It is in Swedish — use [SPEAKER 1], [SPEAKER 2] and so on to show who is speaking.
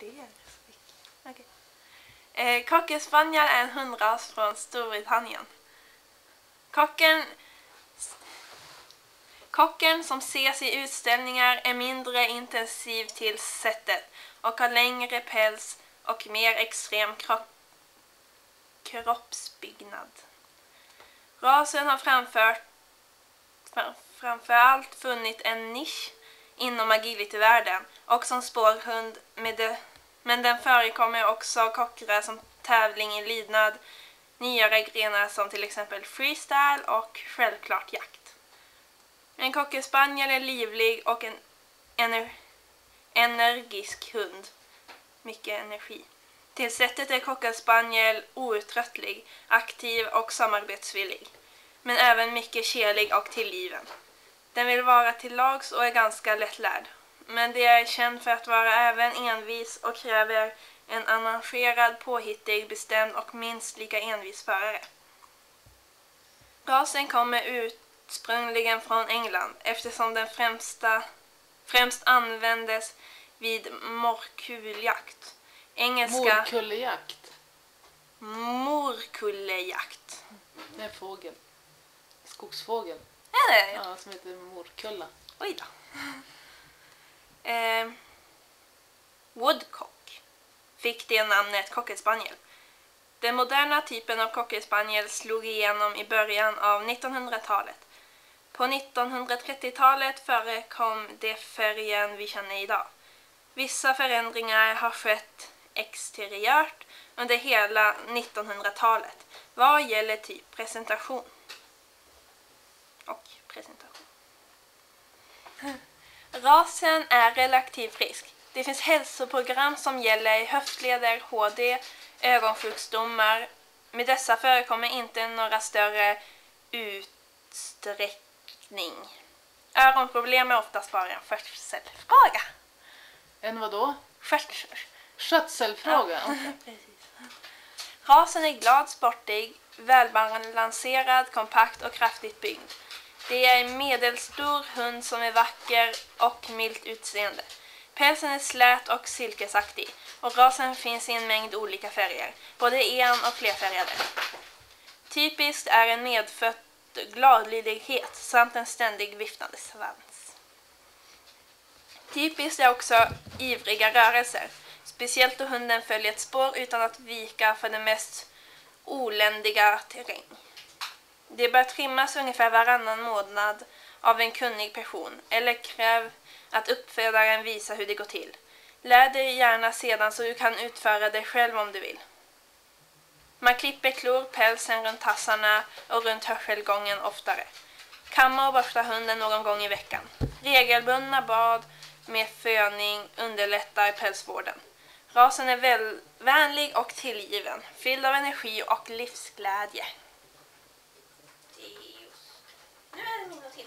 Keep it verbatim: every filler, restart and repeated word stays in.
[SPEAKER 1] det är okay. eh, Cocker Spaniel är en hundras från Storbritannien. Cocken Cocken som ses i utställningar är mindre intensiv till sättet och har längre päls och mer extrem kro- kroppsbyggnad. Rasen har framfört, framförallt funnit en nisch inom agility-världen och som spårhund med det, men den förekommer också cockrar som tävling i lydnad, nyare grenar som till exempel freestyle och självklart jakt. En cocker spaniel är livlig och en ener- energisk hund. Mycket energi. Till sättet är cocker spaniel outtröttlig, aktiv och samarbetsvillig. Men även mycket kärlig och tillgiven. Den vill vara till lags och är ganska lättlärd. Men det är känd för att vara även envis och kräver en arrangerad, påhittig, bestämd och minst lika envis förare. Rasen kommer ursprungligen från England eftersom den främsta, främst användes vid morkuljakt. Engelska
[SPEAKER 2] Morkullejakt.
[SPEAKER 1] Morkullejakt.
[SPEAKER 2] Det är en fågel. Skogsfågel.
[SPEAKER 1] Är det?
[SPEAKER 2] Ja, som heter morkulla.
[SPEAKER 1] Oj då. Eh, Woodcock fick det namnet cocker spaniel. Den moderna typen av cocker spaniel slog igenom i början av nittonhundratalet. På nittonhundratrettiotalet förekom det färgen vi känner idag. Vissa förändringar har skett exteriört under hela nittonhundratalet vad gäller typ presentation och presentation. Rasen är relativt frisk. Det finns hälsoprogram som gäller höftleder, H D, ögonsjukdomar. Med dessa förekommer inte några större utsträckning. Ögonproblem är oftast bara en skötselfråga.
[SPEAKER 2] En vadå?
[SPEAKER 1] Skötsel.
[SPEAKER 2] Skötselfråga.
[SPEAKER 1] Ja,
[SPEAKER 2] Okay.
[SPEAKER 1] precis. Rasen är glad, sportig, välbalanserad, kompakt och kraftigt byggd. Det är en medelstor hund som är vacker och milt utseende. Pälsen är slät och silkesaktig och rasen finns i en mängd olika färger, både en- och flerfärgade. Typiskt är en medfödd gladlydighet samt en ständig viftande svans. Typiskt är också ivriga rörelser, speciellt då hunden följer ett spår utan att vika för den mest oländiga terräng. Det bör trimmas ungefär varannan månad av en kunnig person eller kräv att uppfödaren visar hur det går till. Lär dig gärna sedan så du kan utföra det själv om du vill. Man klipper klor, pälsen runt tassarna och runt hörselgången oftare. Kamma och borsta hunden någon gång i veckan. Regelbundna bad med föning underlättar pälsvården. Rasen är väl, vänlig och tillgiven, fylld av energi och livsglädje. Nu är det min notering.